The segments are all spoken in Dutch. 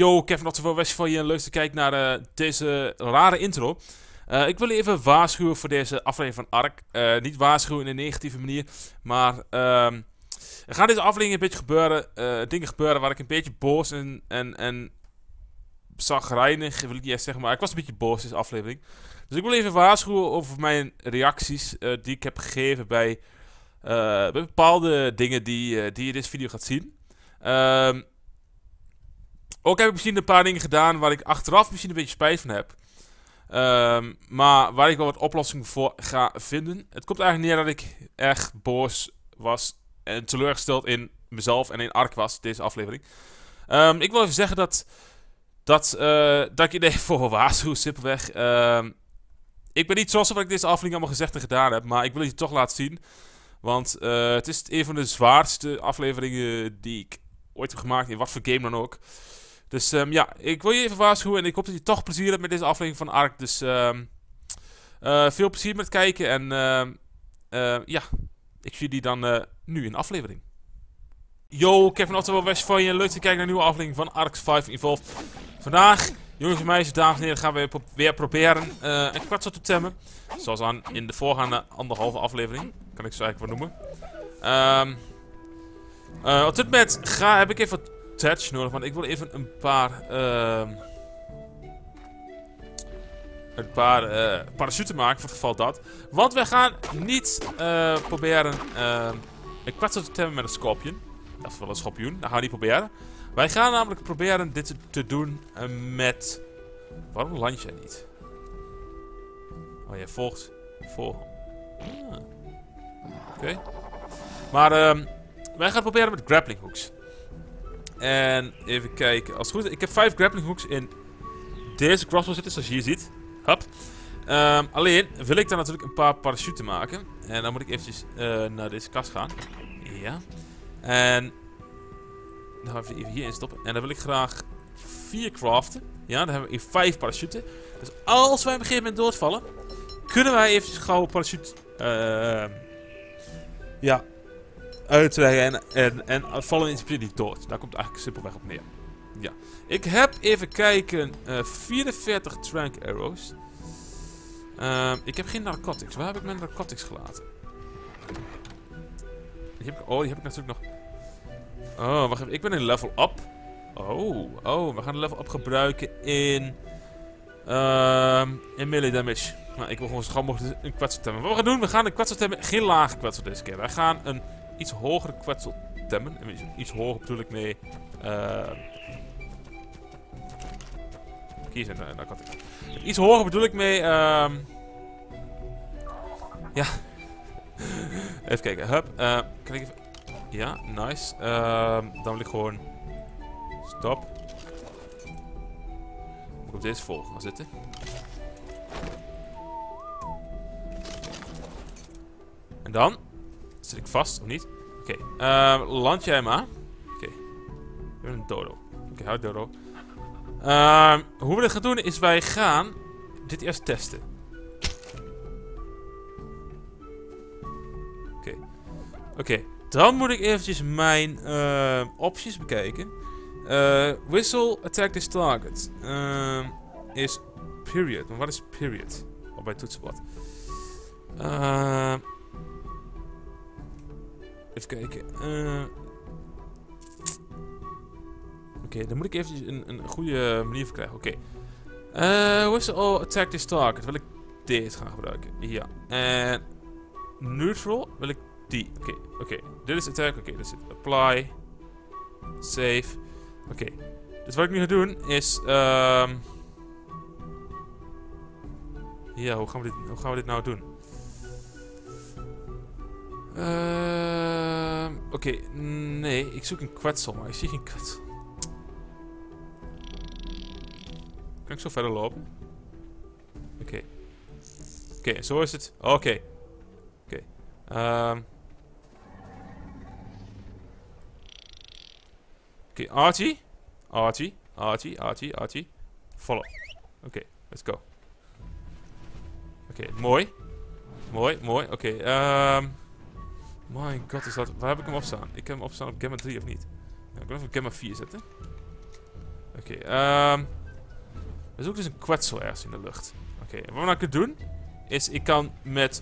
Yo, Kevin Ottavo West van je. Leuk te kijken naar deze rare intro. Ik wil even waarschuwen voor deze aflevering van Ark. Niet waarschuwen in een negatieve manier, maar er gaan deze aflevering een beetje gebeuren, dingen gebeuren waar ik een beetje boos en zagrijnig, wil ik niet echt zeggen, maar ik was een beetje boos deze aflevering. Dus ik wil even waarschuwen over mijn reacties die ik heb gegeven bij bepaalde dingen die je in deze video gaat zien. Ook heb ik misschien een paar dingen gedaan waar ik achteraf misschien een beetje spijt van heb. Maar waar ik wel wat oplossingen voor ga vinden. Het komt eigenlijk neer dat ik echt boos was en teleurgesteld in mezelf en in Ark was, deze aflevering. Ik wil even zeggen dat ik je even voor waarschuw, simpelweg. Ik ben niet trots op wat ik deze aflevering allemaal gezegd en gedaan heb, maar ik wil het je toch laten zien. Want het is een van de zwaarste afleveringen die ik ooit heb gemaakt, in wat voor game dan ook. Dus ja, ik wil je even waarschuwen en ik hoop dat je toch plezier hebt met deze aflevering van Ark. Dus veel plezier met het kijken en ja, ik zie jullie dan nu in de aflevering. Yo, Kevin Ottavo West van je. Leuk te kijken naar een nieuwe aflevering van Ark 5 Evolved. Vandaag, jongens en meisjes, dames en heren, gaan we weer proberen een kwetsel te temmen. Zoals in de voorgaande anderhalve aflevering, kan ik zo eigenlijk wel noemen. Op dit moment heb ik even wat touch nodig, want ik wil even een paar parachuten maken, voor het geval dat. Want we gaan niet proberen een kwetsel te temmen met een scorpion. Dat is wel een schorpioen, dat gaan we niet proberen. Wij gaan namelijk proberen dit te doen met... Waarom land jij niet? Oh, jij volgt. Oké. Maar wij gaan proberen met grappling hooks. En even kijken. Als het goed is, ik heb 5 grappling hooks in deze crossbow zitten, zoals je hier ziet. Hop. Alleen wil ik dan natuurlijk een paar parachuten maken. En dan moet ik eventjes naar deze kast gaan. Ja. En dan gaan we even hierin stoppen. En dan wil ik graag 4 craften. Ja, dan hebben we 5 parachuten. Dus als wij op een gegeven moment doodvallen, kunnen wij eventjes gauw een parachute ja, uitleggen en vallen in principe niet dood. Daar komt het eigenlijk simpelweg op neer. Ja. Ik heb even kijken 44 trank arrows. Ik heb geen narcotics. Waar heb ik mijn narcotics gelaten? Die heb ik natuurlijk nog. Oh, wacht even. Ik ben in level up. Oh, we gaan de level up gebruiken in melee damage. Nou, ik wil gewoon zo gauw mogelijk een kwetsel temmen. Wat we gaan doen, we gaan een kwetsel temmen. Geen lage kwetsel deze keer. Wij gaan een iets hogere kwetsel temmen. En iets hoger bedoel ik mee. Hier zijn de narcotics. Iets hoger bedoel ik mee. Ja. Even kijken. Hup. Kan ik even... Ja, nice. Dan wil ik gewoon... Stop. Moet ik op deze volgende gaan zitten. En dan... Zit ik vast, of niet? Oké. Land jij maar. Oké. Ik ben een dodo. Oké, hou dodo. Hoe we dit gaan doen is wij gaan... Dit eerst testen. Oké. Dan moet ik eventjes mijn opties bekijken. Whistle, attack this target. Is period. Maar wat is period? Op bij toetsenblad. Even kijken. Oké, dan moet ik eventjes een goede manier voor krijgen. Oké. Whistle, attack this target. Wil ik deze gaan gebruiken? Ja. En neutral wil ik die. Oké. Dit is attack. Oké, dit is apply. Save. Oké. Dus wat ik nu ga doen is... Ja, hoe gaan we dit nou doen? Oké, nee. Ik zoek een kwetsel, maar ik zie geen kwetsel. Kan ik zo verder lopen? Oké, zo is het. Oké. Oké, Archie. Follow. Oké, let's go. Oké, mooi. Oké, my god, is dat... Waar heb ik hem op staan? Ik heb hem op staan op Gamma 3 of niet? Ja, ik wil even op Gamma 4 zetten. Oké, we zoeken dus een kwetsel ergens in de lucht. Oké, wat we nou kunnen doen, is ik kan met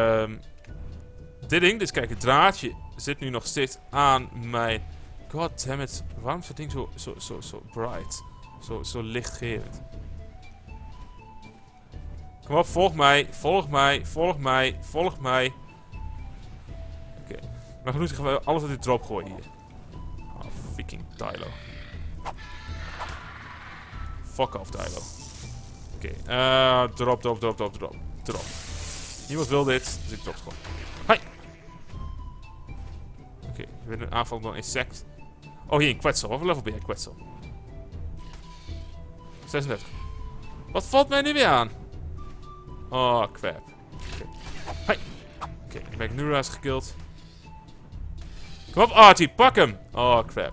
dit ding, dus kijk, het draadje zit nu nog steeds aan mijn... God damn it, waarom is dat ding zo bright? Zo lichtgevend. Kom op, volg mij, volg mij, volg mij, volg mij. Oké, maar genoeg gaan we alles uit de drop gooien hier. Oh, fucking Tylo. Fuck off, Tylo. Oké, drop. Niemand wil dit, dus ik drop het gewoon. Hoi! Oké, we hebben een aanval door een insect. Oh, hier, een kwetsel. Wat voor level ben jij, kwetsel? 36. Wat valt mij nu weer aan? Oh, crap. Oké. Hoi! Oké, ik ben nu eens gekilld. Kom op, Artie, pak hem! Oh, crap.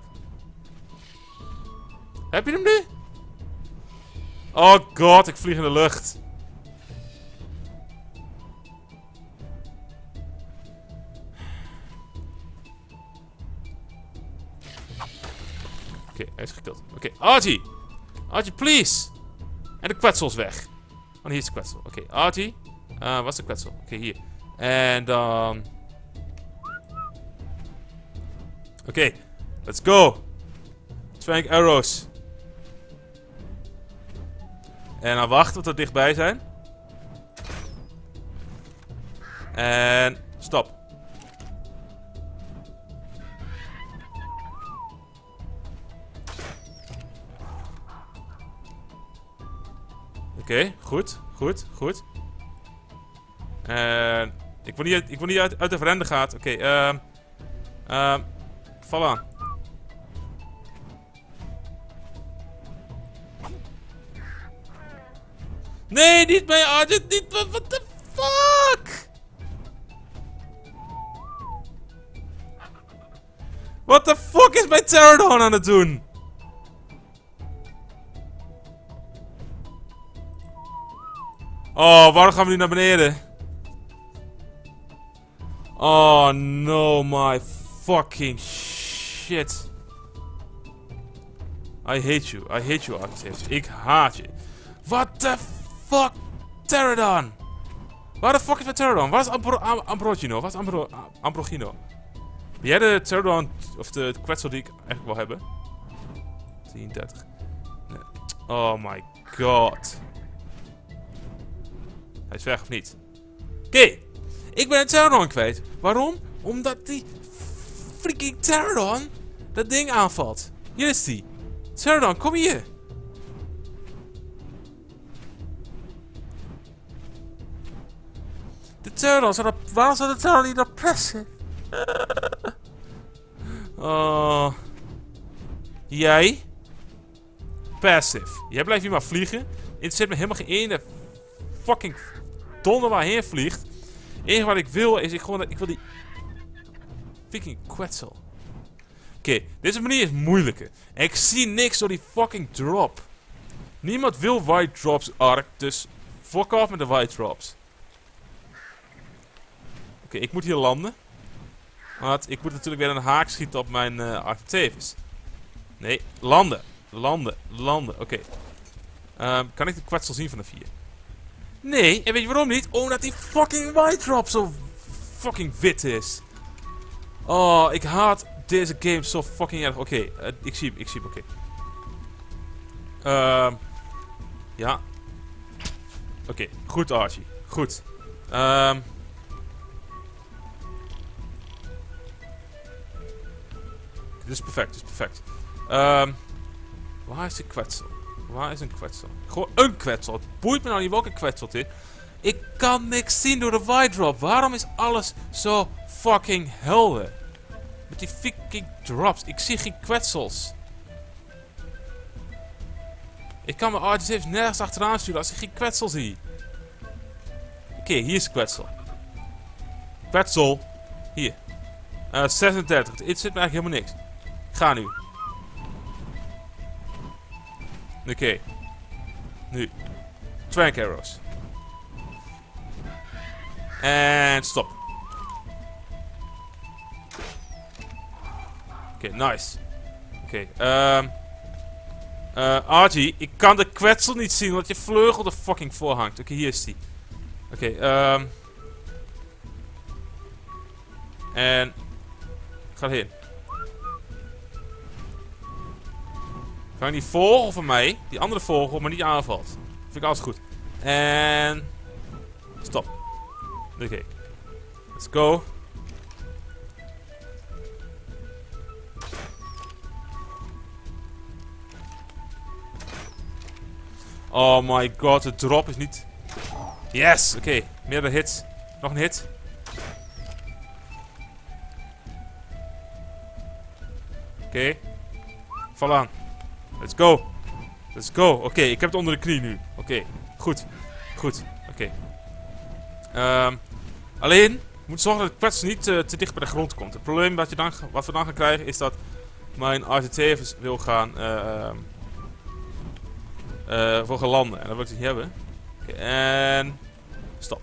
Heb je hem nu? Oh god, ik vlieg in de lucht. Oké, hij is gekild. Oké, Artie! Artie, please! En de kwetsel is weg. Oh, hier is de kwetsel. Oké, Artie. Wat is de kwetsel? Oké, hier. En dan... Oké, let's go! Swank arrows. En dan wachten tot we dichtbij zijn. En stop. Oké, goed. En ik wil niet uit de verrende gaat. Oké, val aan. Nee, niet bij Argent, niet. What the fuck? What the fuck is mijn Pterodon aan het doen? Oh, waarom gaan we nu naar beneden? Oh no, my fucking shit. I hate you, Architect. Ik haat je. What the fuck? Pterodon! Waar de fuck is mijn Pterodon? Waar is Ambrogino? Waar is Ambrogino? Ben jij de Pterodon, of de kwetsel die ik eigenlijk wil hebben? 33. Nee. Oh my god. Hij is weg of niet? Oké. Ik ben een Pterodon kwijt. Waarom? Omdat die freaking Pterodon dat ding aanvalt. Hier is die. Pterodon, kom hier. De Pterodon, waarom zou de Pterodon niet naar passive? Oh. Jij? Passive. Jij blijft hier maar vliegen. Het zit me helemaal geen ene fucking donder waarheen vliegt. Het enige wat ik wil is, ik wil die fucking kwetsel. Oké, deze manier is moeilijker. En ik zie niks door die fucking drop. Niemand wil white drops, Ark, dus fuck off met de white drops. Oké, ik moet hier landen. Want ik moet natuurlijk weer een haak schieten op mijn Arctavis. Nee, landen. Oké. Kan ik de kwetsel zien van de 4? Nee, en weet je waarom niet? Omdat die fucking white drop zo fucking wit is. Oh, ik haat deze game zo fucking erg. Oké, ik zie hem, oké. Ja. Oké, goed Archie. Goed. Dit is perfect, waar is de kwetsel? Waar is een kwetsel? Gewoon een kwetsel. Het boeit me nou niet welke kwetsel het is. Ik kan niks zien door de white drop. Waarom is alles zo fucking helder? Met die fucking drops. Ik zie geen kwetsels. Ik kan mijn artist nergens achteraan sturen als ik geen kwetsel zie. Oké, hier is de kwetsel. Kwetsel. Hier. 36. Het zit me eigenlijk helemaal niks. Ga nu. Oké. Nu. Trank arrows. En stop. Oké, nice. Oké, Archie, ik kan de kwetsel niet zien, omdat je vleugel er fucking voor hangt. Oké, hier is die. Oké, en... Ga erheen. Kan die vogel van mij, die andere vogel, maar niet aanvalt. Vind ik alles goed. En... Stop. Oké. Let's go. Oh my god, de drop is niet... Yes! Oké, meerdere hits. Nog een hit. Oké. Val aan. Let's go. Let's go. Oké, ik heb het onder de knie nu. Oké, goed. Goed. Oké. Alleen, we moeten zorgen dat de kwetsel niet te dicht bij de grond komt. Het probleem wat we dan gaan krijgen is dat mijn RTT wil gaan... voor gaan landen. En dat wil ik niet hebben. Oké, en... Stop.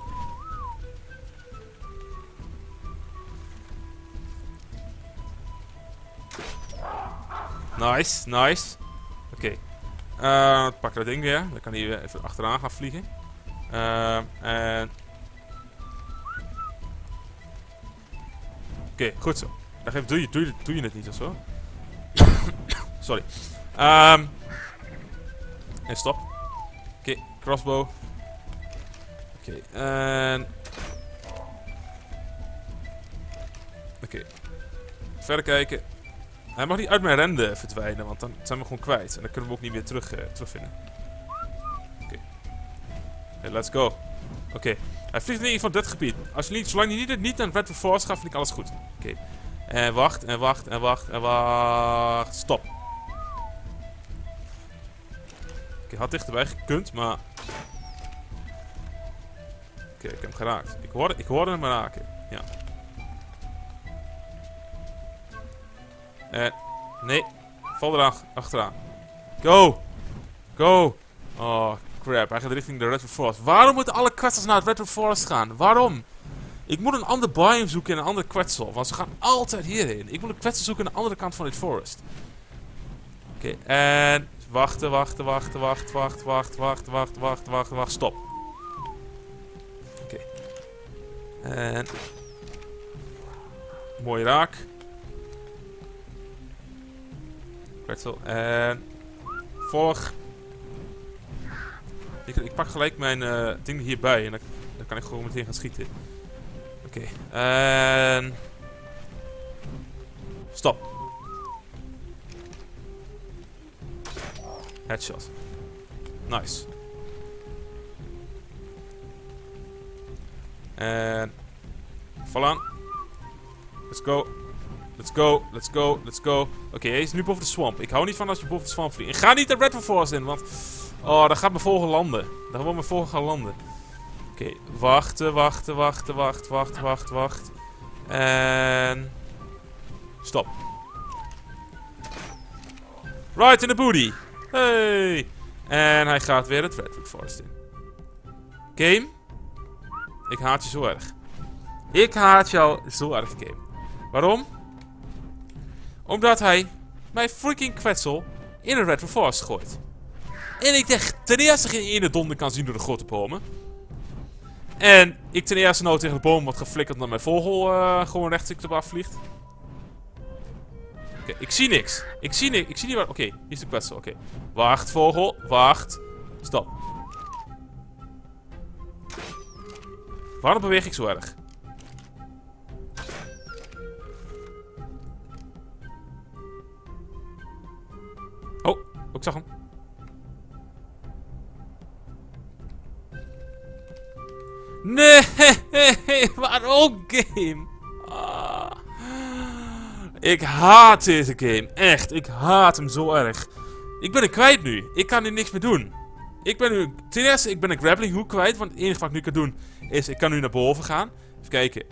Nice, nice. Oké. Pak dat ding weer. Dan kan hij weer even achteraan gaan vliegen. En... Oké, goed zo. Dan doe je het niet of zo. Sorry. En stop. Oké, crossbow. Oké, en... Oké. Verder kijken. Hij mag niet uit mijn rende verdwijnen, want dan zijn we gewoon kwijt. En dan kunnen we ook niet meer terugvinden. Oké. Hey, let's go. Oké. Hij vliegt in ieder geval dit gebied. Zolang hij niet aan Red Force gaat, vind ik alles goed. Oké. En wacht, en wacht, en wacht, en wacht. Stop. Oké, had dichterbij gekund, maar... Oké, ik heb hem geraakt. Ik hoorde hem raken. Ja. Nee. Val eraan, achteraan. Go! Go! Oh, crap. Hij gaat richting de Redwood Forest. Waarom moeten alle kwetsels naar het Redwood Forest gaan? Waarom? Ik moet een ander biome zoeken in een andere kwetsel. Want ze gaan altijd hierheen. Ik moet een kwetsel zoeken aan de andere kant van dit forest. Oké, en... Wachten. Stop. Oké. En... Mooi raak. Kwetsel. En... Volg. Ik pak gelijk mijn ding hierbij. En dan kan ik gewoon meteen gaan schieten. Oké. En... Stop. Headshot. Nice. En... Val aan. Let's go. Let's go. Let's go. Let's go. Oké, hij is nu boven de swamp. Ik hou niet van als je boven de swamp vliegt. Ik ga niet de Redwood Forest in, want... Oh, daar gaat mijn vogel landen. Daar wil mijn vogel gaan landen. Oké, wacht. En... Stop. Right in the booty. Hey. En hij gaat weer het Redwood Forest in. Game. Ik haat je zo erg. Ik haat jou zo erg, game. Waarom? Omdat hij mijn freaking kwetsel in een Redwood Forest gooit. En ik ten eerste geen ene donder kan zien door de grote bomen. En ik ten eerste nou tegen de boom wat geflikkerd omdat mijn vogel gewoon rechtstreeks op afvliegt. Oké, ik zie niks. Ik zie niet waar... Oké, hier is de kwetsel. Oké. Wacht, vogel. Wacht. Stop. Waarom beweeg ik zo erg? Oh, ik zag hem. Nee, waarom game? Ah. Ik haat deze game. Echt, ik haat hem zo erg. Ik ben er kwijt nu. Ik kan er niks meer doen. Ten eerste, ik ben een grappling hook kwijt. Want het enige wat ik nu kan doen is, ik kan nu naar boven gaan. Even kijken.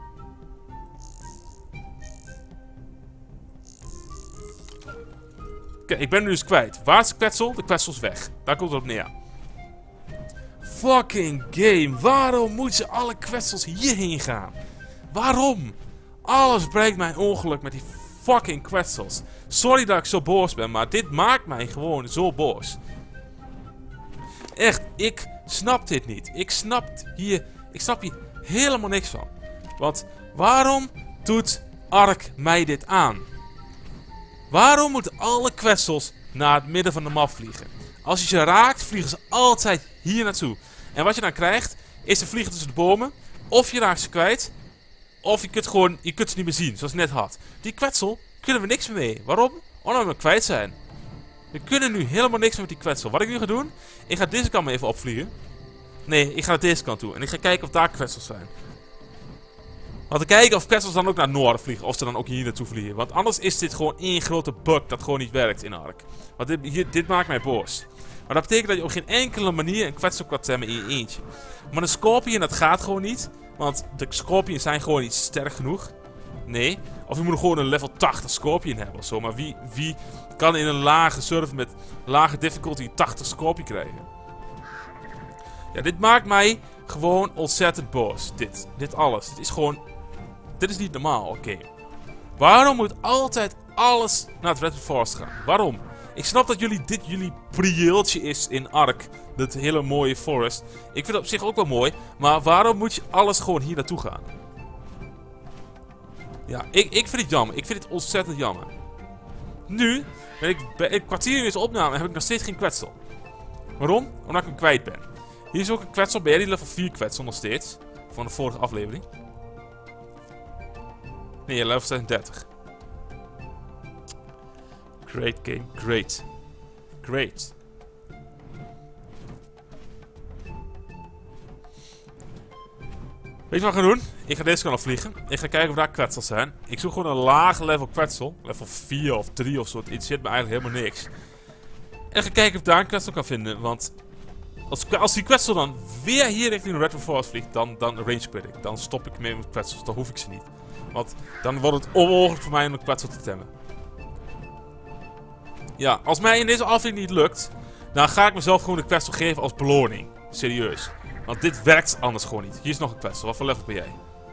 Kijk, ik ben nu dus kwijt. Waar is de kwetsel? De kwetsel is weg. Daar komt het op neer. Fucking game. Waarom moeten ze alle kwetsels hierheen gaan? Waarom? Alles brengt mij ongeluk met die fucking kwetsels. Sorry dat ik zo boos ben, maar dit maakt mij gewoon zo boos. Echt, ik snap dit niet. Ik snap hier helemaal niks van. Want waarom doet Ark mij dit aan? Waarom moeten alle kwetsels naar het midden van de map vliegen? Als je ze raakt, vliegen ze altijd hier naartoe. En wat je dan krijgt, is ze vliegen tussen de bomen. Of je raakt ze kwijt. Of je kunt ze niet meer zien, zoals ik net had. Die kwetsel kunnen we niks meer mee. Waarom? Omdat we hem kwijt zijn. We kunnen nu helemaal niks meer met die kwetsel. Wat ik nu ga doen, ik ga deze kant maar even opvliegen. Nee, ik ga naar deze kant toe. En ik ga kijken of daar kwetsels zijn. Want te kijken of kwetsels dan ook naar het noorden vliegen. Of ze dan ook hier naartoe vliegen. Want anders is dit gewoon één grote bug dat gewoon niet werkt in Ark. Want dit maakt mij boos. Maar dat betekent dat je op geen enkele manier een kwetsel kan temmen in je eentje. Maar een Scorpion, dat gaat gewoon niet. Want de Scorpions zijn gewoon niet sterk genoeg. Nee. Of je moet gewoon een level 80 Scorpion hebben ofzo. Maar wie kan in een lage server met lage difficulty 80 Scorpion krijgen? Ja, dit maakt mij gewoon ontzettend boos. Dit alles. Dit is gewoon... Dit is niet normaal, oké. Waarom moet altijd alles naar het Redwood Forest gaan? Waarom? Ik snap dat jullie prieeltje is in Ark. Dat hele mooie forest. Ik vind het op zich ook wel mooi. Maar waarom moet je alles gewoon hier naartoe gaan? Ja, ik vind het jammer. Ik vind het ontzettend jammer. Nu, ben ik bij een kwartier in deze opname, heb ik nog steeds geen kwetsel. Waarom? Omdat ik hem kwijt ben. Hier is ook een kwetsel. Ben jij die level 4 kwetsel nog steeds? Van de vorige aflevering. Nee, level 36. Great game. Great. Great. Weet je wat we gaan doen? Ik ga deze kant op vliegen. Ik ga kijken of daar kwetsels zijn. Ik zoek gewoon een laag level kwetsel. Level 4 of 3 of zo. Het interesseert me eigenlijk helemaal niks. En ga kijken of ik daar een kwetsel kan vinden. Want als die kwetsel dan weer hier richting de Redwood Forest vliegt, dan range quit ik. Dan stop ik mee met kwetsels. Dan hoef ik ze niet. Want dan wordt het onmogelijk voor mij om een kwetsel te temmen. Ja, als mij in deze aflevering niet lukt, dan ga ik mezelf gewoon de kwetsel geven als beloning. Serieus. Want dit werkt anders gewoon niet. Hier is nog een kwetsel. Wat voor level ben jij?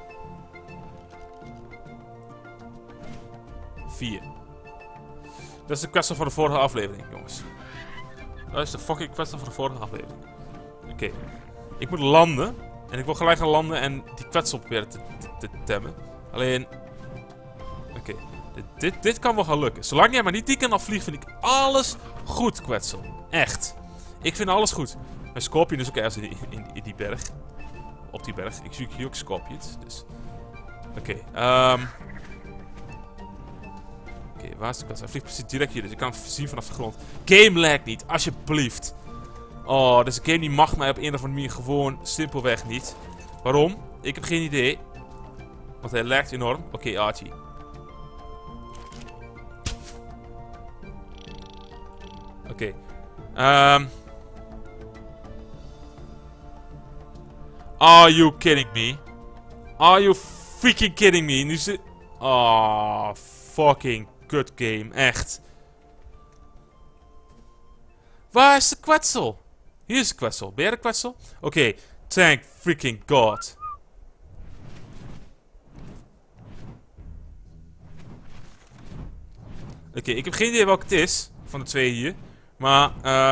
4. Dat is de kwetsel van de vorige aflevering, jongens. Dat is de fucking kwetsel van de vorige aflevering. Oké. Ik moet landen. En ik wil gelijk gaan landen en die kwetsel proberen te temmen. Alleen... Oké. Dit kan wel gaan lukken. Zolang jij maar niet die kant afvliegt, vind ik alles goed, kwetsel. Echt. Ik vind alles goed. Mijn Scorpion is ook ergens in die berg. Op die berg. Ik zoek hier ook Scorpions. Dus. Oké. Oké, waar is de kwetsel? Hij vliegt precies direct hier, dus ik kan hem zien vanaf de grond. Game lag niet, alsjeblieft. Oh, deze game die mag mij op een of andere manier gewoon simpelweg niet. Waarom? Ik heb geen idee. Want hij lagt enorm. Oké, Archie. Oké. Are you kidding me? Are you freaking kidding me? Nu zit... Oh, fucking kut game. Echt. Waar is de kwetsel? Hier is de kwetsel. Ben jij de kwetsel? Oké. Thank freaking god. Oké, ik heb geen idee welke het is. Van de twee hier. Maar,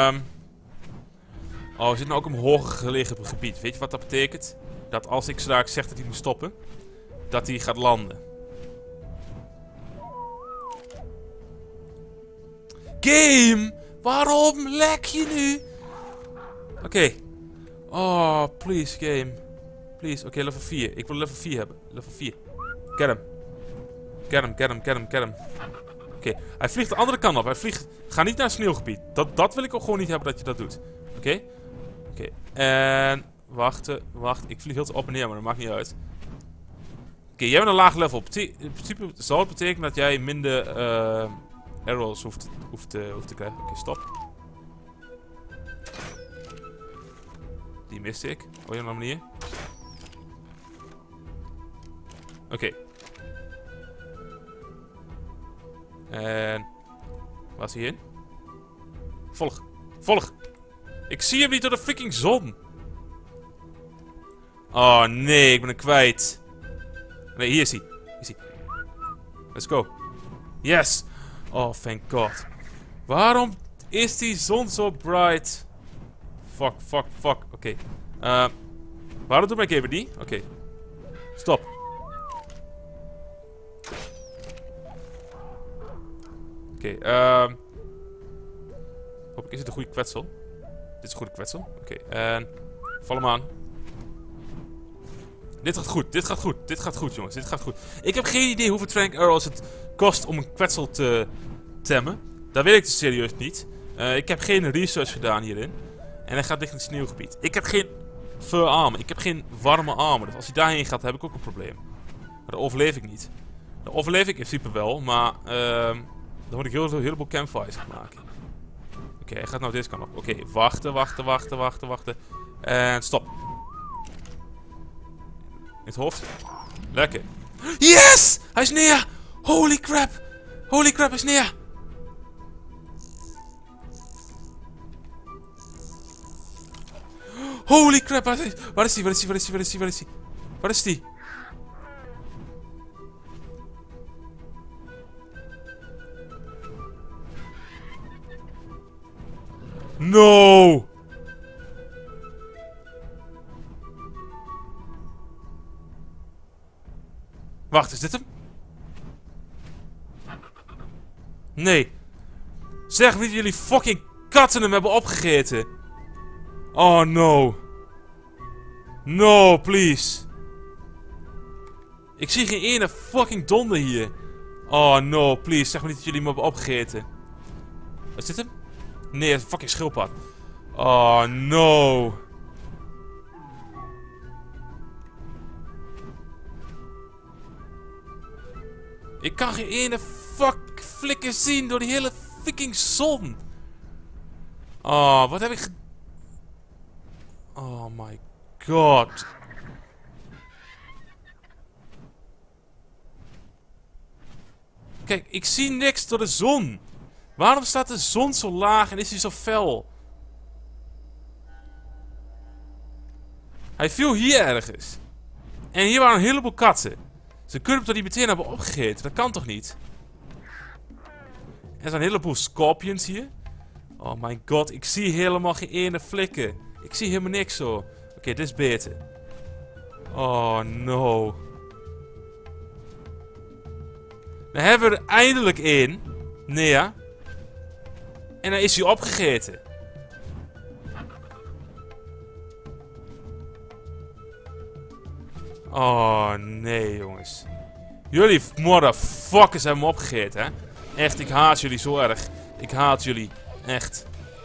oh, we zitten nou ook op een hoger gelegen gebied. Weet je wat dat betekent? Dat als ik straks zeg dat hij moet stoppen, dat hij gaat landen. Game! Waarom lek je nu? Oké. Oh, please, game. Please. Oké, level 4. Ik wil level 4 hebben. Level 4. Get hem. Get hem, get hem, get hem, get hem. Oké, hij vliegt de andere kant op. Hij vliegt... Ga niet naar een sneeuwgebied. Dat wil ik ook gewoon niet hebben dat je dat doet. Oké? Oké. En... Wachten. Wacht. Ik vlieg heel te op en neer, maar dat maakt niet uit. Oké, jij bent een laag level. In principe zal het betekenen dat jij minder... arrows hoeft te krijgen. Oké, stop. Die miste ik. Op een andere manier. Oké. En... Waar is hij in? Volg. Volg. Ik zie hem niet door de freaking zon. Oh nee, ik ben hem kwijt. Nee, hier is hij. Hier is hij. Let's go. Yes! Oh, thank god. Waarom is die zon zo bright? Fuck, fuck, fuck. Oké. Waarom doet mijn game het niet? Oké. Stop. Oké, hopelijk is het een goede kwetsel. Dit is een goede kwetsel. Oké, en... val hem aan. Dit gaat goed, dit gaat goed. Dit gaat goed, jongens. Dit gaat goed. Ik heb geen idee hoeveel Frank Arrows het kost om een kwetsel te temmen. Dat weet ik dus serieus niet. Ik heb geen research gedaan hierin. En hij gaat dicht in het sneeuwgebied. Ik heb geen fur armor. Ik heb geen warme armor. Dus als hij daarheen gaat, heb ik ook een probleem. Maar dat overleef ik niet. Dat overleef ik in principe wel, maar... dan moet ik een heleboel campfires gaan maken. Oké, hij gaat nou deze kant op. Oké, wachten, wachten, wachten, wachten, wachten. En stop. In het hoofd. Lekker. Yes! Hij is neer! Holy crap! Holy crap, hij is neer! Holy crap, waar is hij? Waar is hij? Waar is hij? Waar is hij? Waar is hij? Waar is hij? Waar is hij? No! Wacht, is dit hem? Nee. Zeg niet dat jullie fucking katten hem hebben opgegeten. Oh no. No, please. Ik zie geen ene fucking donder hier. Oh no, please. Zeg me niet dat jullie hem hebben opgegeten. Is dit hem? Nee, het is een fucking schildpad. Oh no. Ik kan geen ene flikker zien door die hele fucking zon. Oh, wat heb ik Oh my god. Kijk, ik zie niks door de zon. Waarom staat de zon zo laag en is hij zo fel? Hij viel hier ergens. En hier waren een heleboel katten. Ze kunnen hem toch niet meteen hebben opgegeten? Dat kan toch niet? Er zijn een heleboel scorpions hier. Oh my god, ik zie helemaal geen ene flikken. Ik zie helemaal niks zo. Oké, dit is beter. Oh no. Dan hebben we er eindelijk één. Nea. En dan is hij opgegeten. Oh nee, jongens. Jullie motherfuckers hebben me opgegeten, hè? Echt, ik haat jullie zo erg. Ik haat jullie. Echt.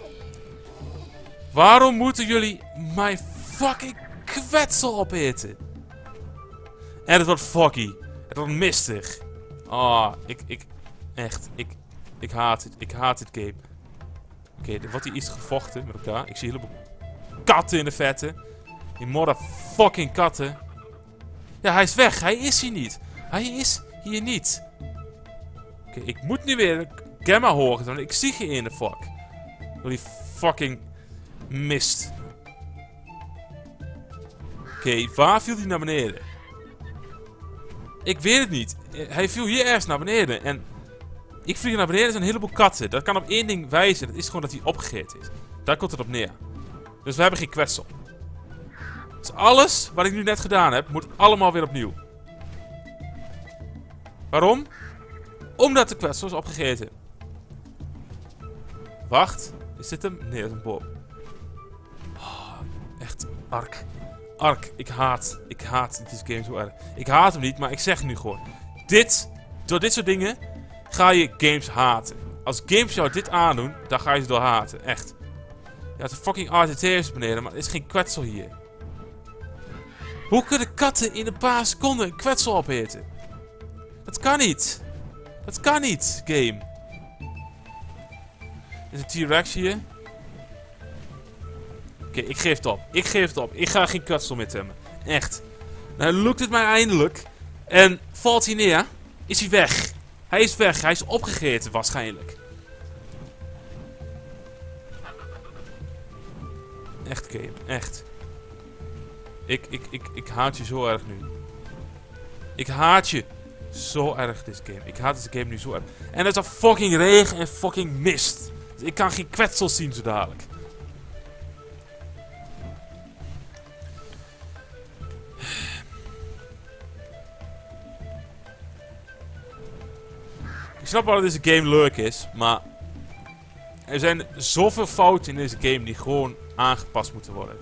Waarom moeten jullie mijn fucking kwetsel opeten? En het wordt foggy. Het wordt mistig. Oh, echt, ik haat het. Ik haat dit game. Oké, er wordt hier iets gevochten met elkaar. Ik zie een heleboel katten in de vetten. Die motherfucking katten. Ja, hij is weg. Hij is hier niet. Hij is hier niet. Oké, ik moet nu weer Gamma horen, want ik zie geen ene fuck. Door die fucking mist. Oké, waar viel hij naar beneden? Ik weet het niet. Hij viel hier ergens naar beneden. En ik vlieg naar beneden, er zijn een heleboel katten. Dat kan op één ding wijzen. Dat is gewoon dat hij opgegeten is. Daar komt het op neer. Dus we hebben geen kwetsel. Dus alles wat ik nu net gedaan heb, moet allemaal weer opnieuw. Waarom? Omdat de kwetsel is opgegeten. Wacht. Is dit hem? Nee, dat is een boom. Oh, echt. Ark. Ark. Ik haat deze game zo erg. Ik haat hem niet, maar ik zeg nu gewoon. Door dit soort dingen ga je games haten. Als games jou dit aandoen, dan ga je ze door haten. Echt. Ja, het is een fucking RTT'ers beneden, maar er is geen kwetsel hier. Hoe kunnen katten in een paar seconden een kwetsel opeten? Dat kan niet. Dat kan niet, game. Er is een T-Rex hier. Oké, ik geef het op. Ik geef het op. Ik ga geen kwetsel meer temmen. Echt. Nou, lukt het mij eindelijk. En valt hij neer, is hij weg. Hij is weg. Hij is opgegeten waarschijnlijk. Echt, game. Echt. Ik haat je zo erg nu. Ik haat je zo erg, deze game. Ik haat deze game nu zo erg. En het is een fucking regen en fucking mist. Dus ik kan geen kwetsels zien zo dadelijk. Ik snap wel dat deze game leuk is, maar er zijn zoveel fouten in deze game die gewoon aangepast moeten worden.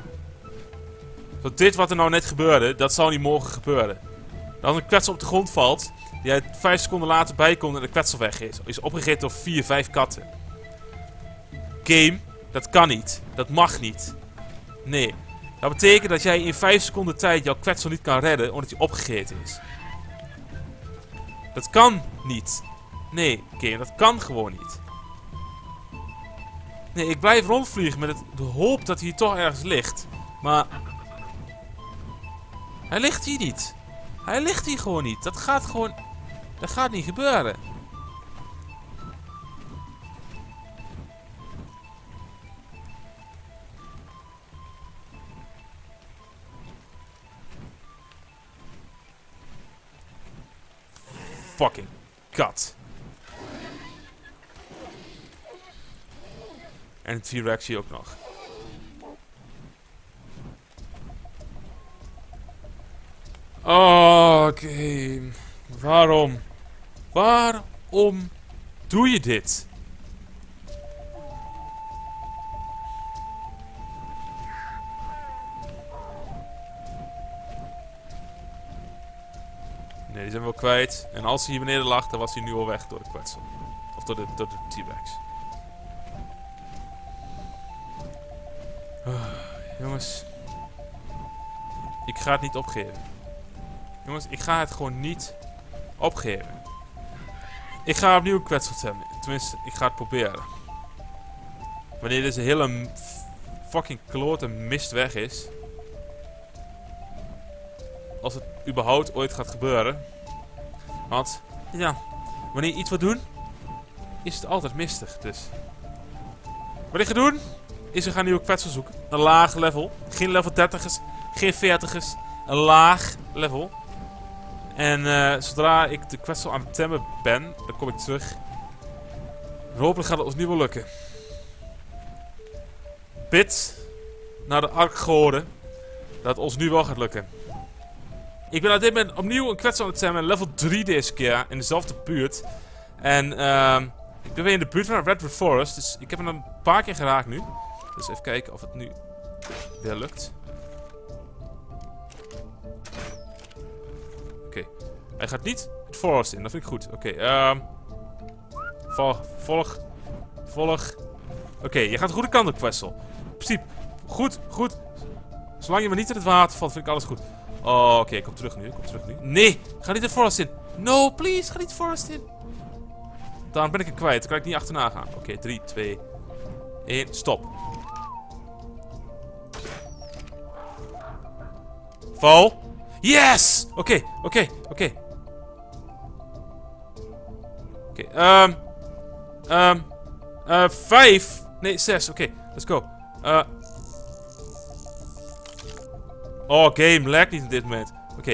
Zo dit wat er nou net gebeurde, dat zou niet mogen gebeuren. Als een kwetsel op de grond valt, die uit 5 seconden later bijkomt en de kwetsel weg is opgegeten door 4, 5 katten. Game, dat kan niet. Dat mag niet. Nee. Dat betekent dat jij in 5 seconden tijd jouw kwetsel niet kan redden omdat hij opgegeten is. Dat kan niet. Nee, game, dat kan gewoon niet. Nee, ik blijf rondvliegen met de hoop dat hij toch ergens ligt. Maar hij ligt hier niet. Hij ligt hier gewoon niet. Dat gaat gewoon... Dat gaat niet gebeuren. Fucking kat. En een T-Rex hier ook nog. Oh, oké. Waarom? Waarom doe je dit? Nee, die zijn we wel kwijt. En als hij hier beneden lag, dan was hij nu al weg door de kwetsel. Of door de T-Rex. Jongens. Ik ga het niet opgeven. Jongens, ik ga het gewoon niet opgeven. Ik ga opnieuw een kwetsel temmen. Tenminste, ik ga het proberen. Wanneer deze hele fucking klote mist weg is. Als het überhaupt ooit gaat gebeuren. Want, ja, wanneer je iets wil doen, is het altijd mistig. Dus. Wat ik ga doen, is we gaan een nieuwe kwetsel zoeken. Een laag level. Geen level 30'ers, geen 40'ers. Een laag level. En zodra ik de kwetsel aan het temmen ben, dan kom ik terug. En hopelijk gaat het ons nu wel lukken. Bid naar de arkgoden dat het ons nu wel gaat lukken. Ik ben op dit moment opnieuw een kwetsel aan het temmen. Level 3 deze keer, in dezelfde buurt. En ik ben weer in de buurt van Redwood Forest. Dus ik heb hem een paar keer geraakt nu. Dus even kijken of het nu weer lukt. Oké. Hij gaat niet het forest in, dat vind ik goed. Oké, volg. Oké, je gaat de goede kant op, kwetsel. In principe, goed. Zolang je maar niet in het water valt, vind ik alles goed. Oh, oké, ik kom terug nu. Nee, ga niet het forest in. No, please, ga niet het forest in. Dan ben ik het kwijt, dan kan ik niet achterna gaan. Oké, 3, 2, 1, stop. Val. Yes! Oké. 5. Nee, 6. Oké, let's go. Oh, game lag niet op dit moment. Oké.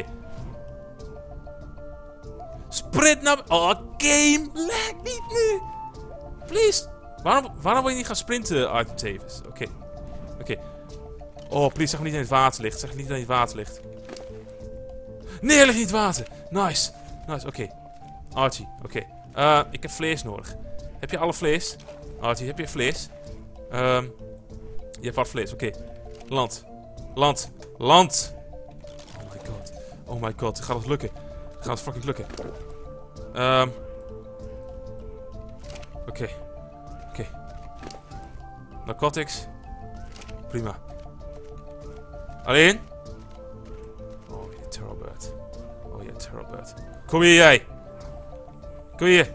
Sprint naar... Oh, game lag niet nu. Please. Waarom wil je niet gaan sprinten, Arthur Davis? Oké. Oh, please, zeg niet in het water ligt. Zeg niet dat hij in het water ligt. Nee, hij ligt niet in het water. Nice, oké. Archie, oké. Ik heb vlees nodig. Heb je alle vlees? Archie, heb je vlees? Je hebt wat vlees, oké. Land. Oh my god, gaat het lukken. Gaat het fucking lukken. Oké. Narcotics. Prima. Alleen? Oh, je terrorbird. Kom hier, jij. Kom hier.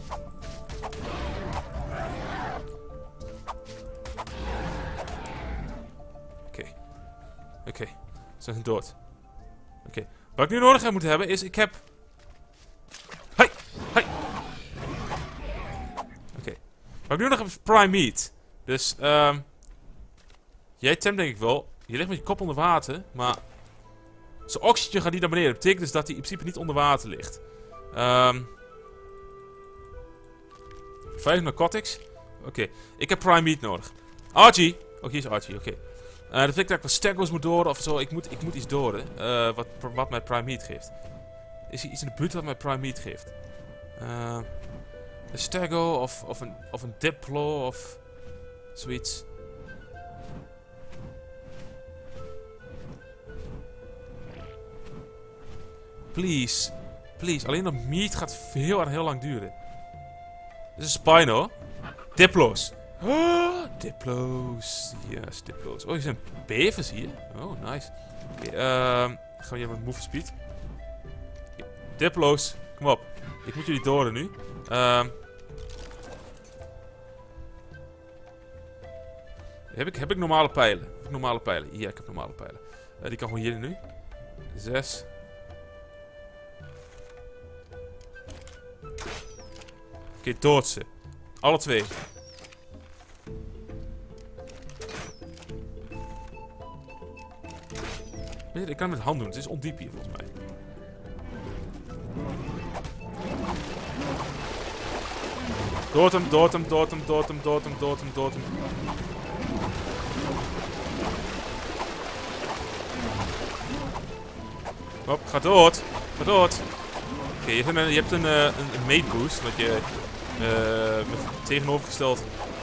Oké. Ze zijn dood. Oké. Wat ik nu nodig heb moeten hebben is, ik heb... Hey! Oké. Wat ik nu nog heb is prime meat. Dus, jij temt denk ik wel. Je ligt met je kop onder water, maar... Zijn oxygen gaat niet naar beneden. Dat betekent dus dat hij in principe niet onder water ligt. 5 narcotics. Oké. Ik heb prime meat nodig. Archie. Oh, hier is Archie. Oké. Dat betekent dat ik wat stego's moet doden of zo. Ik moet iets doden. Wat mij prime meat geeft. Is er iets in de buurt wat mij prime meat geeft? Een stego of een diplo of zoiets. Please. Please. Alleen de meat gaat heel lang duren. Dit is Spino. Diplo's. Diplo's. Yes, diplo's. Oh, hier zijn bevers hier. Oh, nice. Oké, gaan we hier met move speed. Diplo's. Kom op. Ik moet jullie doden nu. Heb ik normale pijlen? Ja, ik heb normale pijlen. Die kan gewoon hier nu. 6. Oké, dood ze. Alle 2. Weet je, ik kan het met hand doen. Het is ondiep hier volgens mij. Dood hem. Hop, ga dood. Oké, je hebt een mate boost. Dat je met tegenovergesteld.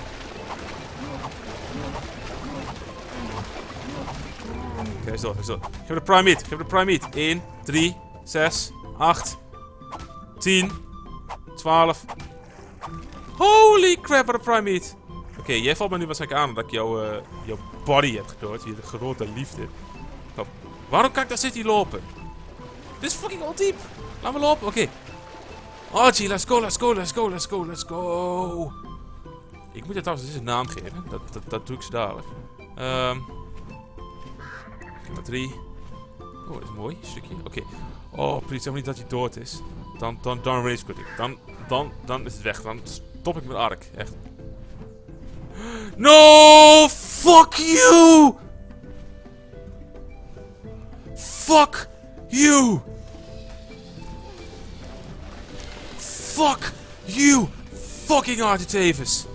Oké, hij is dood. Geef de prime meat. 1, 3, 6, 8, 10, 12. Holy crap, wat een prime meat. Oké, jij valt me nu waarschijnlijk aan dat ik jouw body heb gedood. Hier, de grote liefde. Hop. Waarom kan ik daar zitten lopen? Dit is fucking al diep. Laat me lopen. Oké. Archie, let's go. Ik moet het trouwens een naam geven. Dat doe ik zo dadelijk. Nummer 3. Oh, dat is mooi. Stukje. Oké. Oh, please, zeg maar niet dat hij dood is. Dan rage quit ik. Dan is het weg. Dan stop ik met ark. Echt. No! Fuck you! Fuck you! Fuck you! Fucking Archie Davis!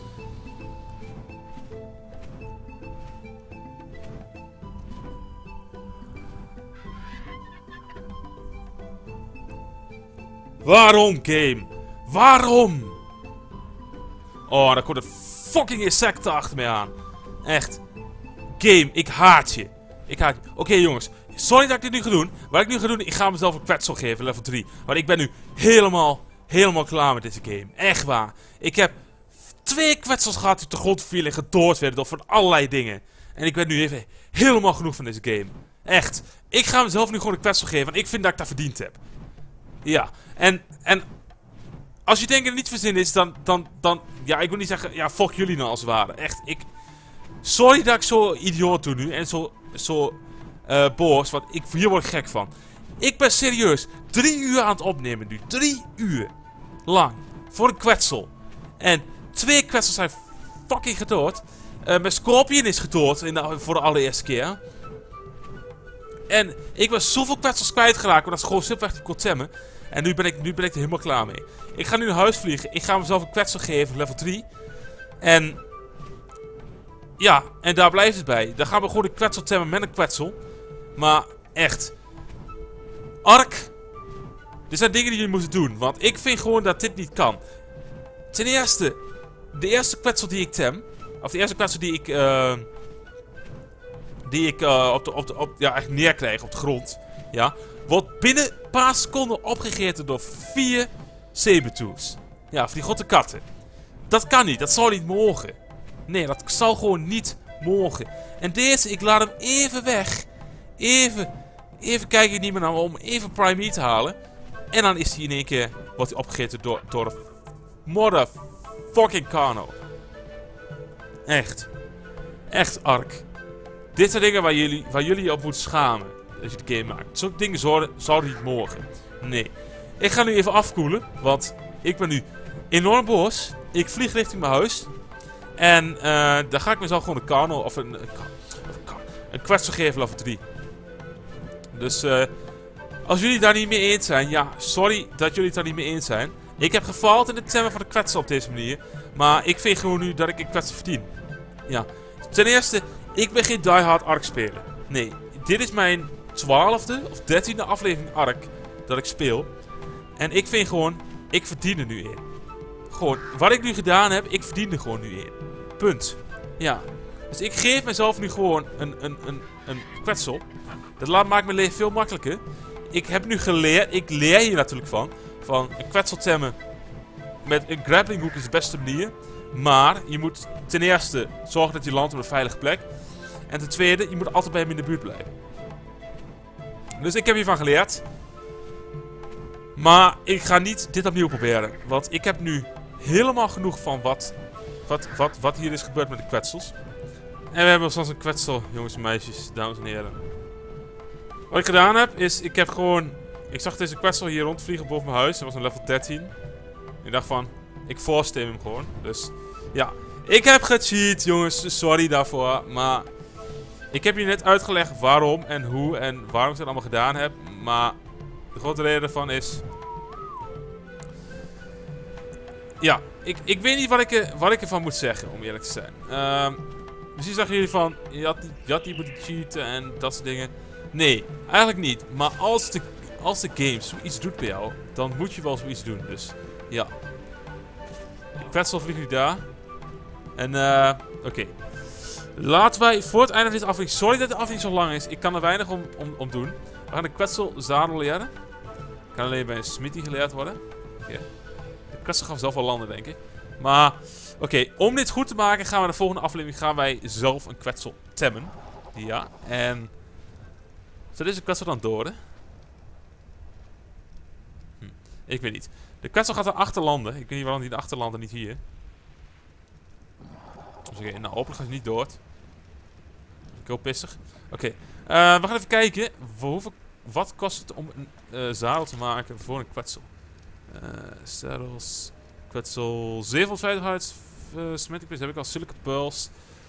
Waarom, game? Waarom? Oh, daar komt een fucking insecten achter mij aan. Echt. Game, ik haat je. Oké, jongens. Sorry dat ik dit nu ga doen. Wat ik nu ga doen, ik ga mezelf een kwetsel geven, level 3. Want ik ben nu helemaal klaar met deze game. Echt waar. Ik heb 2 kwetsels gehad die te grond vielen, gedood werden door van allerlei dingen. En ik ben nu even helemaal genoeg van deze game. Echt. Ik ga mezelf nu gewoon een kwetsel geven, want ik vind dat ik dat verdiend heb. Ja. En als je denkt dat het niet verzin is, dan ja, ik wil niet zeggen, ja, fuck jullie nou als het ware. Echt, sorry dat ik zo idioot doe nu en zo boos, want hier word ik gek van. Ik ben serieus 3 uur aan het opnemen nu. 3 uur lang. Voor een kwetsel. En 2 kwetsels zijn fucking gedood. Mijn Scorpion is gedood voor de allereerste keer. En ik ben zoveel kwetsels kwijtgeraakt, omdat ze gewoon simpelweg niet kon temmen. En nu ben ik er helemaal klaar mee. Ik ga nu naar huis vliegen. Ik ga mezelf een kwetsel geven, level 3. En ja, en daar blijft het bij. Dan gaan we gewoon een kwetsel temmen met een kwetsel. Maar echt. Ark. Dit zijn dingen die jullie moeten doen. Want ik vind gewoon dat dit niet kan. Ten eerste. De eerste kwetsel die ik tem. Of de eerste kwetsel die ik echt neerkrijg op de grond. Ja. Wordt binnen een paar seconden opgegeten door 4 sabertooths. Ja, van die grote katten. Dat kan niet. Dat zou niet mogen. Nee, dat zou gewoon niet mogen. En deze, ik laat hem even weg. Even kijk ik niet meer naar om even prime meat te halen. En dan is hij in één keer, wordt hij opgegeten door de motherfucking Carno. Echt. Echt ark. Dit zijn dingen waar jullie op moeten schamen. Als je de game maakt. Zulke dingen zouden niet mogen. Nee. Ik ga nu even afkoelen. Want ik ben nu enorm boos. Ik vlieg richting mijn huis. En dan ga ik mezelf gewoon een Carno of een kwetsel geven level 3. Dus als jullie daar niet mee eens zijn, ja, sorry dat jullie het daar niet mee eens zijn. Ik heb gefaald in het temmen van de kwetsel op deze manier. Maar ik vind gewoon nu dat ik een kwetsel verdien. Ja. Ten eerste, ik ben geen diehard Ark speler. Nee, dit is mijn 12e of 13e aflevering Ark dat ik speel. En ik vind gewoon, ik verdien er nu in. Gewoon, wat ik nu gedaan heb, ik verdien er gewoon nu in. Punt. Ja. Dus ik geef mezelf nu gewoon een kwetsel. Dat maakt mijn leven veel makkelijker. Ik heb nu geleerd, ik leer hier natuurlijk van een kwetsel temmen met een grappling hook is de beste manier. Maar je moet ten eerste zorgen dat je landt op een veilige plek. En ten tweede, je moet altijd bij hem in de buurt blijven. Dus ik heb hiervan geleerd. Maar ik ga niet dit opnieuw proberen. Want ik heb nu helemaal genoeg van wat hier is gebeurd met de kwetsels. En we hebben soms een kwetsel, jongens en meisjes, dames en heren. Wat ik gedaan heb, is ik heb gewoon... Ik zag deze kwetsel hier rondvliegen boven mijn huis. Dat was een level 13. Ik dacht van, ik forced hem gewoon. Dus, ja. Ik heb gecheat, jongens. Sorry daarvoor. Maar ik heb je net uitgelegd waarom en hoe en waarom ik dat allemaal gedaan heb. Maar de grote reden daarvan is... Ja, ik weet niet wat ik ervan moet zeggen, om eerlijk te zijn. Misschien zeggen jullie van, je had niet moeten cheaten en dat soort dingen. Nee, eigenlijk niet. Maar als de game zoiets doet bij jou, dan moet je wel zoiets doen. Dus, ja. Ik kwetsel vliegen jullie daar. En, oké. Laten wij voor het einde van deze aflevering... Sorry dat de aflevering zo lang is. Ik kan er weinig om doen. We gaan de kwetselzadel leren. Kan alleen bij een smithy geleerd worden. Oké. De kwetsel gaat zelf wel landen, denk ik. Maar, oké. Om dit goed te maken gaan we de volgende aflevering zelf een kwetsel temmen. Ja. En... Zou deze kwetsel dan door? Ik weet niet. De kwetsel gaat erachter landen. Ik weet niet waarom die erachter landen, niet hier. Dus nou, hopelijk gaat hij niet door. Ik ben heel pissig. Oké. We gaan even kijken. Wat kost het om een zadel te maken voor een kwetsel? Saddles. Kwetsel 750 huids. Smetting heb ik al. Silica pearls.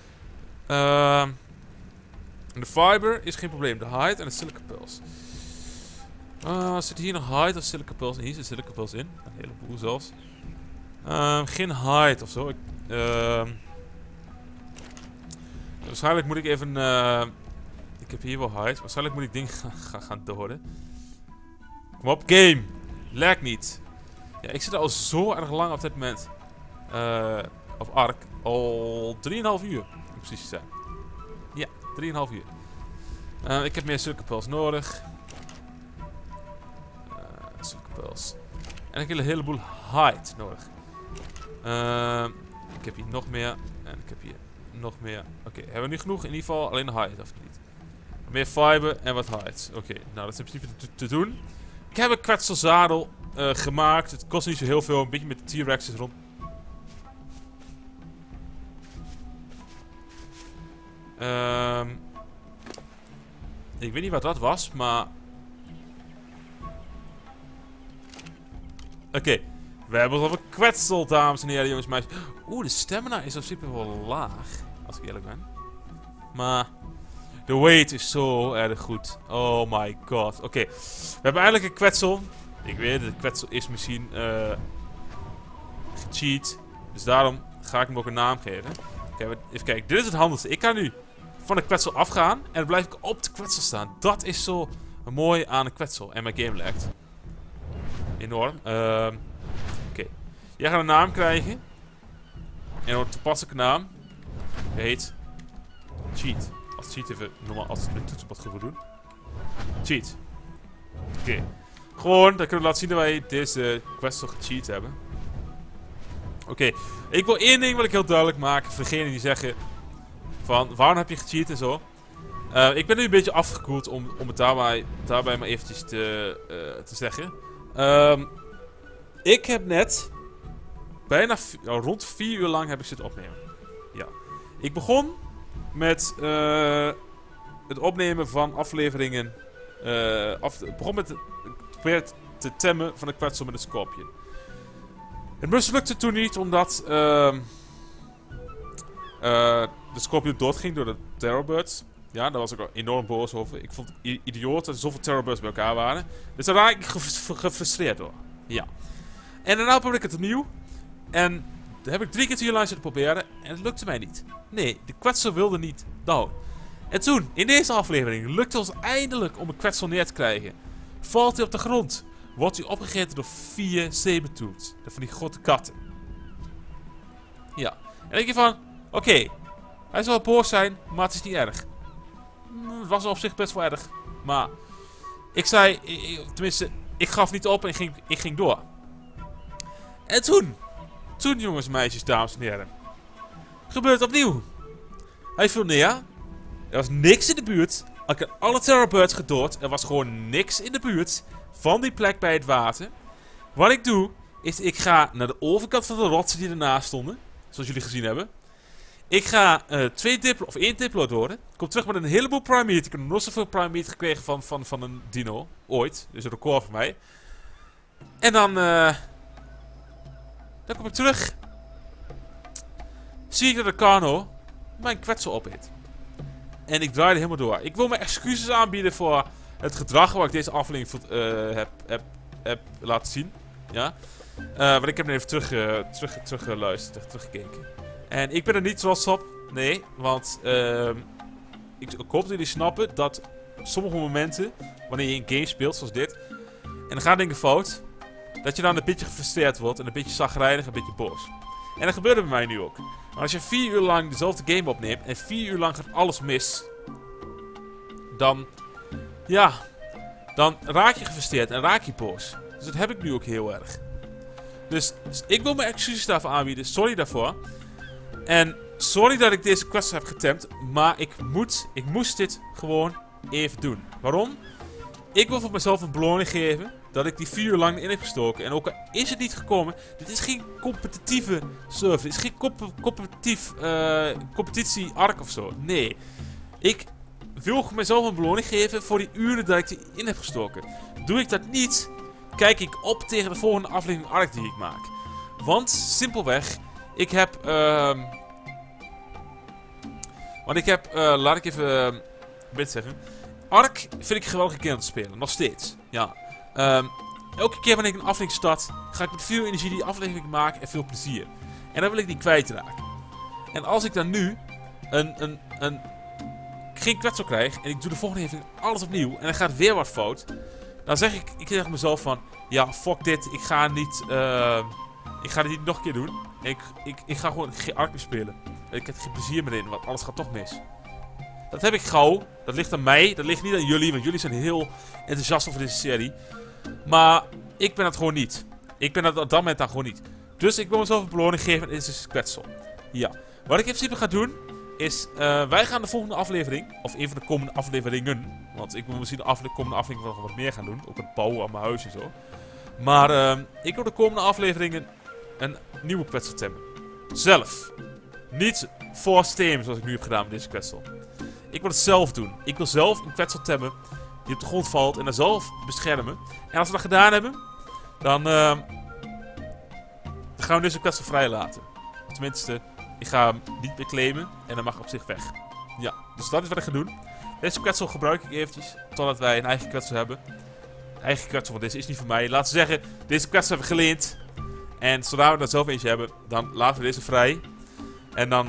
De fiber is geen probleem. De hide en de silica pearls. Zit hier nog hide of silica pearls in? Hier zit silica pearls in. Een heleboel zelfs. Geen hide of zo. Waarschijnlijk moet ik even... ik heb hier wel hide. Waarschijnlijk moet ik dingen gaan doden. Kom op, game. Lag niet. Ja, ik zit al zo erg lang op dit moment. Op Ark. Al 3,5 uur. Om precies te zijn. Ja, 3,5 uur. Ik heb meer silica pearls nodig. Silica pearls. En ik heb een heleboel hide nodig. Ik heb hier nog meer. En ik heb hier nog meer. Oké, hebben we nu genoeg? In ieder geval alleen de hide, of niet? Meer fiber en wat hide. Oké, nou dat is in principe te doen. Ik heb een kwetselzadel gemaakt. Het kost niet zo heel veel. Een beetje met de T-Rex's rond. Ik weet niet wat dat was, maar... Oké. We hebben het over kwetsel, dames en heren, jongens en meisjes. Oeh, de stamina is op zich wel laag. Als ik eerlijk ben. Maar... de weight is zo erg goed. Oh my god. Oké. We hebben eigenlijk een kwetsel. Ik weet het, de kwetsel is misschien... gecheat. Dus daarom ga ik hem ook een naam geven. Oké, even kijken. Dit is het handigste. Ik kan nu van de kwetsel afgaan. En dan blijf ik op de kwetsel staan. Dat is zo mooi aan een kwetsel. En mijn game lagt. Enorm. Oké. Jij gaat een naam krijgen. En een toepasselijke naam. Die heet... Cheat. Als cheat even normaal als de toetsenbord goed doen. Cheat. Oké. Gewoon, dan kunnen we laten zien dat wij deze kwetsel gecheat hebben. Oké. Ik wil één ding heel duidelijk maken. Voor degenen die zeggen... van, waarom heb je gecheat en zo. Ik ben nu een beetje afgekoeld om het daarbij maar eventjes te zeggen. Ik heb net... bijna rond 4 uur lang heb ik zitten opnemen. Ja. Ik begon met het opnemen van afleveringen. Ik begon met het te temmen van de kwetsel met een Scorpion. Het mislukte toen niet, omdat de Scorpion doodging door de Terrorbirds. Ja, daar was ik ook enorm boos over. Ik vond het idioot dat er zoveel terrorbursts bij elkaar waren. Dus daar raak ik gefrustreerd door. Ja. En daarna probeerde ik het opnieuw. En daar heb ik 3 keer hier lang zitten proberen. En het lukte mij niet. Nee, de kwetsel wilde niet down. En toen, in deze aflevering, lukte ons eindelijk om een kwetsel neer te krijgen. Valt hij op de grond. Wordt hij opgegeten door 4 sabertooths. Dat van die grote katten. Ja. En dan denk je van, oké, hij zal boos zijn, maar het is niet erg. Het was op zich best wel erg. Maar ik zei, tenminste, ik gaf niet op en ik ging door. En toen jongens, meisjes, dames en heren, gebeurt het opnieuw. Hij viel neer. Er was niks in de buurt. Ik had alle terrorbirds gedood. Er was gewoon niks in de buurt van die plek bij het water. Wat ik doe, is ik ga naar de overkant van de rotsen die ernaast stonden. Zoals jullie gezien hebben. Ik ga 1 Diplo door. Ik kom terug met een heleboel Prime Meat. Ik heb nog zoveel Prime Meat gekregen van een dino. Ooit. Dus een record voor mij. En dan kom ik terug. Zie ik dat de Carno mijn kwetsel opeet. En ik draaide helemaal door. Ik wil mijn excuses aanbieden voor het gedrag wat ik deze aflevering heb laten zien. Ja. Want ik heb er even teruggeluisterd, teruggekeken. En ik ben er niet trots op. Nee, want ik hoop dat jullie snappen dat sommige momenten, wanneer je een game speelt zoals dit, en dan gaan dingen fout, dat je dan een beetje gefrustreerd wordt en een beetje chagrijnig, een beetje boos. En dat gebeurde bij mij nu ook. Maar als je 4 uur lang dezelfde game opneemt en 4 uur lang gaat alles mis, dan, ja, dan raak je gefrustreerd en raak je boos. Dus dat heb ik nu ook heel erg. Dus ik wil mijn excuses daarvoor aanbieden. Sorry daarvoor. En sorry dat ik deze quest heb getemd. Maar ik moest dit gewoon even doen. Waarom? Ik wil voor mezelf een beloning geven dat ik die 4 uur lang in heb gestoken. En ook al is het niet gekomen. Dit is geen competitieve server. Dit is geen competitie-arc of zo. Nee. Ik wil mezelf een beloning geven voor die uren dat ik erin heb gestoken. Doe ik dat niet, kijk ik op tegen de volgende aflevering arc die ik maak. Want, simpelweg, ik heb, laat ik even dit zeggen. Ark vind ik geweldig game om te spelen, nog steeds. Ja. Elke keer wanneer ik een aflevering start, ga ik met veel energie die aflevering maken en veel plezier. En dan wil ik die kwijtraken. En als ik dan nu geen kwetsel krijg en ik doe de volgende aflevering alles opnieuw en dan gaat weer wat fout, dan zeg ik tegen mezelf van, ja, fuck dit, ik ga dit niet nog een keer doen. En ik ga gewoon geen arc meer spelen. Ik heb er geen plezier meer in, want alles gaat toch mis. Dat heb ik gauw. Dat ligt aan mij. Dat ligt niet aan jullie, want jullie zijn heel enthousiast over deze serie. Maar ik ben dat gewoon niet. Ik ben dat op dat moment dan gewoon niet. Dus ik wil mezelf een beloning geven en dit is kwetsel. Ja. Wat ik in principe ga doen, is wij gaan de volgende aflevering, of een van de komende afleveringen, want ik wil misschien de komende aflevering nog wat meer gaan doen. Ook het bouwen aan mijn huis en zo. Maar ik wil de komende afleveringen een nieuwe kwetsel temmen. Zelf. Niet voor Steam, zoals ik nu heb gedaan met deze kwetsel. Ik wil het zelf doen. Ik wil zelf een kwetsel temmen die op de grond valt en dan zelf beschermen. En als we dat gedaan hebben, dan gaan we deze kwetsel vrij laten. Tenminste, ik ga hem niet meer claimen en dan mag hij op zich weg. Ja, dus dat is wat ik ga doen. Deze kwetsel gebruik ik eventjes totdat wij een eigen kwetsel hebben. Een eigen kwetsel, want deze is niet voor mij. Laten we zeggen, deze kwetsel hebben we geleend. En zodra we er zelf eentje hebben, dan laten we deze vrij. En dan,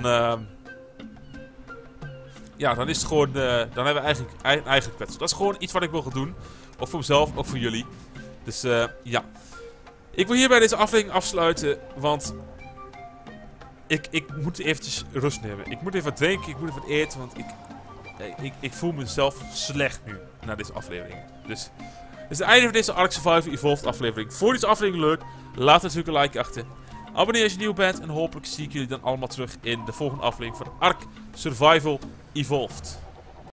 ja, dan is het gewoon, dan hebben we eigenlijk een eigen kwetsel. Dat is gewoon iets wat ik wil gaan doen. Ook voor mezelf, ook voor jullie. Dus, ja. Ik wil hierbij deze aflevering afsluiten, want ik moet eventjes rust nemen. Ik moet even wat drinken, ik moet even wat eten, want ik voel mezelf slecht nu, na deze aflevering. Dus, dit is het einde van deze Ark Survival Evolved aflevering. Voor deze aflevering leuk, laat natuurlijk een like achter. Abonneer als je nieuw bent en hopelijk zie ik jullie dan allemaal terug in de volgende aflevering van Ark Survival Evolved.